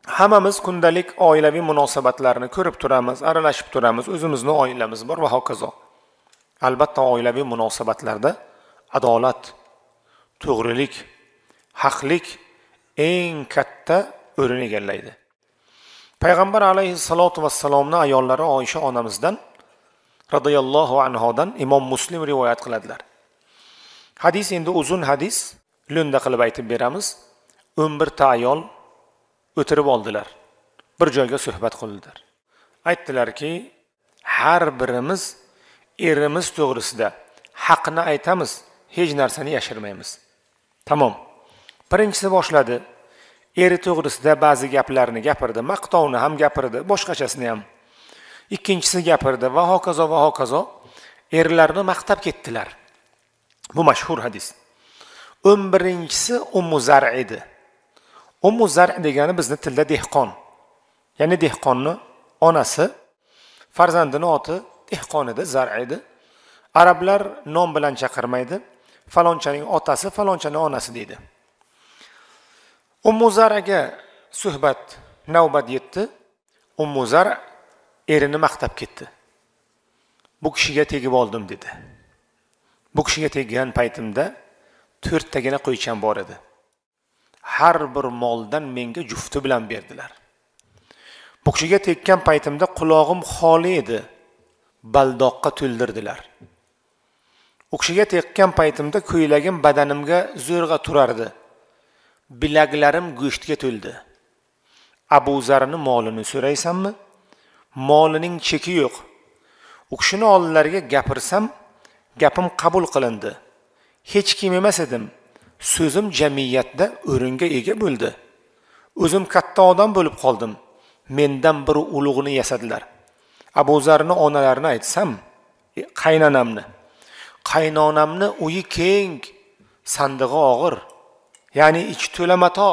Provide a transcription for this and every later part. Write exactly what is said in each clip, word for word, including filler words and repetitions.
Hammamiz kundalik oilaviy munosabatlarni ko'rib turamiz, aralashib turamiz, o'zimizning oilamiz bor va hokazo. Albatta oilaviy munosabatlarda adolat, to'g'rilik, haqlik eng katta o'rin egallaydi. Payg'ambar alayhissalatu vassalomning ayollari Oysha onamizdan radhiyallohu anhodan Imom Muslim rivoyat qiladilar. Hadis endi uzun hadis, lo'nda qilib aytib beramiz. o'n bir ta ayol o'tirib oldilar. Bir joyga suhbat qildilar. Aytdilarki, har birimiz erimiz to'g'risida haqni aytamiz, hech narsani yashirmaymiz. Tamom. Birinchisi boshladi. Eri to'g'risida ba'zi gaplarni gapirdi, maqtovni ham gapirdi, boshqachasini ham. Ikkinchisi gapirdi va hokazo va hokazo erlarni maqtab ketdilar. Bu mashhur hadis. o'n birinchisi Ummu Zar edi. Ummu Zar degani bizni tilda dehqon. Ya'ni dehqonning onasi, farzandining oti dehqon edi, Zar edi. Arablar nom bilan chaqirmaydi. Falonchaning otasi, falonchaning onasi deydi. Ummu Zarga suhbat navbat yetdi. Ummu Zar erini maqtab ketdi. Bu kishiga tegib oldim dedi. Bu kishiga teggan paytimda to'rttagina qo'ycham bor edi. Har bir moldan menga jufti bilan berdilar. Bu kishiga tekkan paytimda qulog'im xoli edi. Baldoqqa to'ldirdilar. U kishiga tekkan paytimda ko'ylagim badanimga zo'rg'a turardi. Bilaklarim go'shtga to'ldi. Abu Zarning molini so'raysanmi? Molining cheki yo'q. U kishining oldilariga gapirsam, gapim qabul qilindi. Hech kim emas edim. So'zim jamiyatda o'ringa ega bo'ldi. O'zim katta odam bo'lib qoldim. Mendan bir ulug'ni yasadilar. Abu Zarning onalarini aytsam, qaynonamni, qaynonamni uyi keng, sandig'i og'ir, ya'ni ichi to'la mato.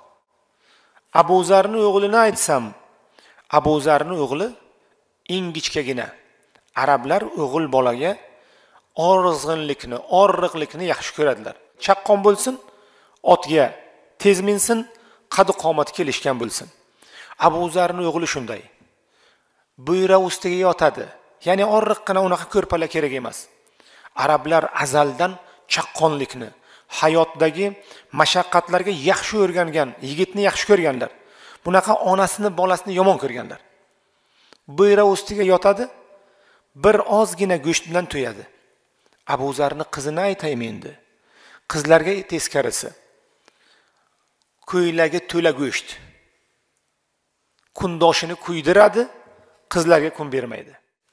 Abu Zarning o'g'lini aytsam, Abu Zarning o'g'li ingichkagina. Arablar o'g'il bolaga orizg'inlikni, orriqlikni yaxshi ko'radilar. Chaqqon bo'lsin, otga tez minsin, qad qomat kelishgan bo'lsin. Abu Zarning o'g'li shunday. Buyra ustiga yotadi. Ya'ni orriqqina unaqa ko'rpalar kerak emas. Arablar azaldan chaqqonlikni, hayotdagi mashaqqatlarga yaxshi o'rgangan, yigitni yaxshi ko'rganlar. Bunaqa onasini, bolasini yomon ko'rganlar. Buyra ustiga yotadi, bir ozgina go'sht bilan to'yadi. Abu Zarning qizini aytaymi endi. Qizlarga teskarisi. Ko'ylagi to'la go'sht. Kundoshini kuydiradi, qizlarga kun bermaydi.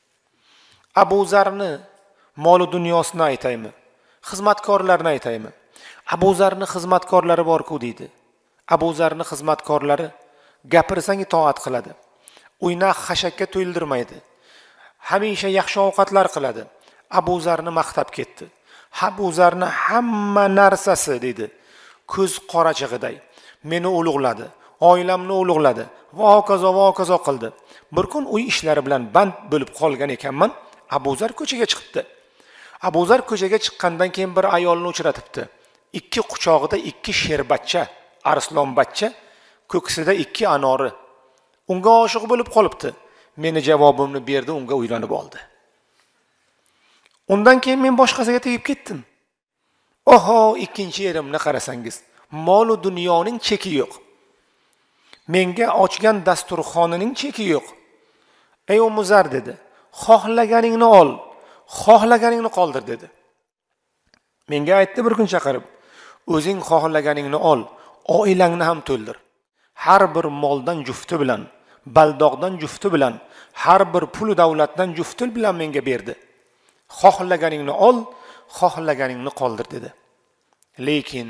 Abu Zarning moli dunyosini aytaymi? Xizmatkorlarni aytaymi? Abu Zarning xizmatkorlari bor-ku deydi. Abu Zarning xizmatkorlari gapirsang itoat qiladi. Uyni xashakka to'ldirmaydi. Hamisha yaxshi ovqatlar qiladi. Abu Zarni maqtab ketdi. Abu Zarni hamma narsasi dedi. Ko'z qorachig'iday meni ulug'ladi, oilamni ulug'ladi va hokazo va hokazo qildi. Bir kun uy ishlari bilan band bo'lib qolgan ekanman. Abu Zar ko'chaga chiqibdi. Abu Zar ko'chaga chiqqandan keyin bir ayolni uchratibdi. Ikki quchog'ida ikki sherbachcha, arslonbachcha, ko'ksida ikki anori. Unga oshiq bo'lib qolibdi. Meni javobimni berdi, unga uylanib oldi. Undan keyin men boshqasiga tegib ketdim. Oho, ikkinchi erimni qarasangiz, mol va dunyoning cheki yo'q. Menga ochgan dasturxonining cheki yo'q. Ey Ummu Zar dedi, xohlaganingni ol, xohlaganingni qoldir dedi. Menga aytdi bir kun chaqirib, o'zing xohlaganingni ol, oilangni ham to'ldir. Har bir moldan jufti bilan, baldoqdan jufti bilan, har bir pul davlatdan jufti bilan menga berdi. Xohlaganingni ol, xohlaganingni qoldir dedi. Lekin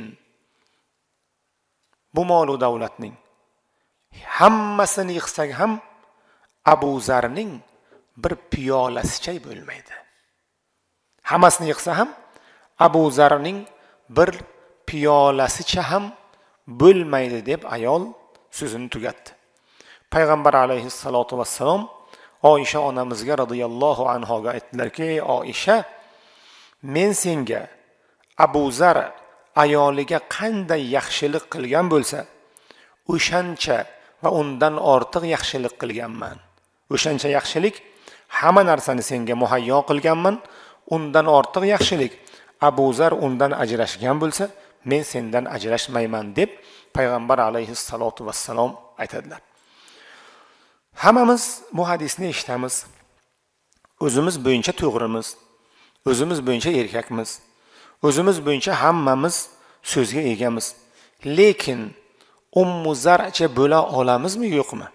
bu mol va davlatning hammasini yig'sak ham Abu Zarning bir piyolasi chay bo'lmaydi. Hammasini yig'sa ham Abu Zarning bir piyolasicha ham bo'lmaydi deb ayol so'zini tugatdi. Payg'ambar alayhissalatu vassalom Oysha onamizga radhiyallohu anhoga aytdilarki, Oysha, men senga Abu Zar ayoliga qanday yaxshilik qilgan bo'lsa, o'shancha va undan ortiq yaxshilik qilganman. O'shancha yaxshilik hamma narsani senga muhayyo qilganman. Undan ortiq yaxshilik Abu Zar undan ajrashgan bo'lsa, men sendan ajrashmayman deb payg'ambar alayhissalotu vassalom aytadilar. Hammamiz bu hadisni eshitamiz. O'zimiz bo'yicha to'g'rimiz, o'zimiz bo'yicha erkakmiz, o'zimiz bo'yicha hammamiz so'zga egamiz. Lekin Ummu Zarcha bo'la olamizmi, yo'qmi?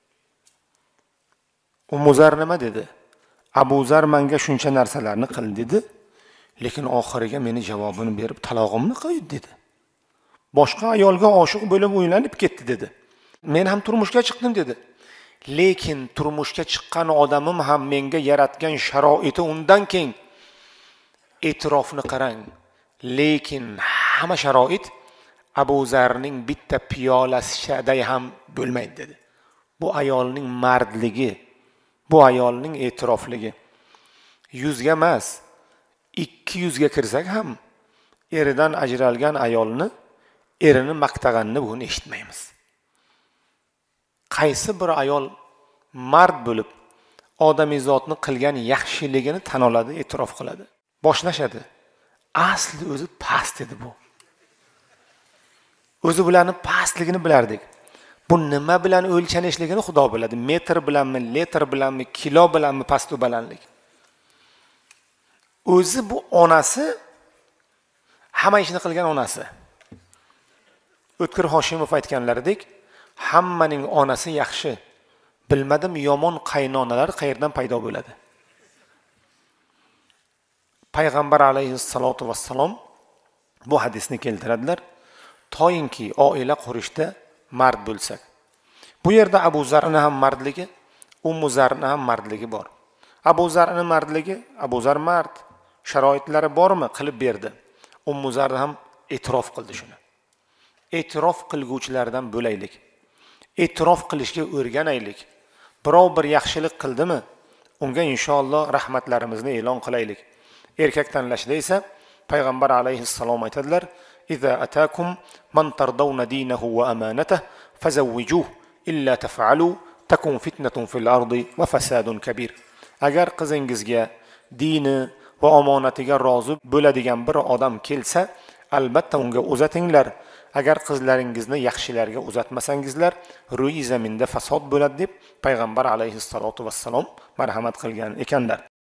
Ummu Zar nima dedi? Abu Zar menga shuncha narsalarni qil dedi, lekin oxiriga meni javobini berib talog'imni qo'ydi dedi. Boshqa ayolga oshiq bo'lib o'ylanib ketdi dedi. Men ham turmushga chiqdim dedi. Lekin turmushga chiqqan odamim ham menga yaratgan sharoiti undan keng. E'tirofni qarang. Lekin hamma sharoit Abu Zarning bitta piyolasiday ham bo'lmaydi dedi. Bu ayolning mardligi, bu ayolning e'tirofligi. Yuzga emas, ikki yuzga kirsak ham eridan ajralgan ayolni erini maqtaganini buni eshitmaymiz. Qaysi bir ayol mard bo'lib odamizotni qilgan yaxshiligini tan oladi, e'tirof qiladi. Boshlashadi. Asli o'zi past edi bu. O'zi bularning pastligini bilardik. Bu nima bilan o'lchanishligini Xudo biladi. Metr bilanmi, litr bilanmi, kilo bilanmi pastu balandlik. O'zi bu onasi hamma ishni qilgan onasi. O'tkir Hoshimov aytganlaridek, hammaning onasi yaxshi. Bilmadim yomon qaynonalar qayerdan paydo bo'ladi. Payg'ambar alayhissalotu vassalom bu hadisni keltiradilar. Toyinki oila qurishda mard bo'lsak. Bu yerda Abu Zarning ham mardligi, Ummu Zarning ham mardligi bor. Abu Zarning mardligi, Abu Zar mard, sharoitlari bormi? Qilib berdi. Ummu Zar ham e'tirof qildi shuni. E'tirof qilguvchilardan bo'laylik. E'tirof qilishga o'rganaylik. Birov bir yaxshilik qildimi, unga inshaalloh rahmatlarimizni e'lon qilaylik. Erkak tanlashda esa payg'ambar alayhissalom aytadilar: "Iza atakum man tardawna dinahu wa amanatahu fazawwijuhu illa taf'alu takun fitnatun fil ardi wa fasadun kabir." Agar qizingizga dini va omonatiga rozi bo'ladigan bir odam kelsa, albatta unga uzatinglar. Agar qizlaringizni yaxshilarga uzatmasangizlar, ruyi zaminda fasod bo'ladi deb payg'ambar alayhissalotu vassalom marhamat qilgan ekanlar.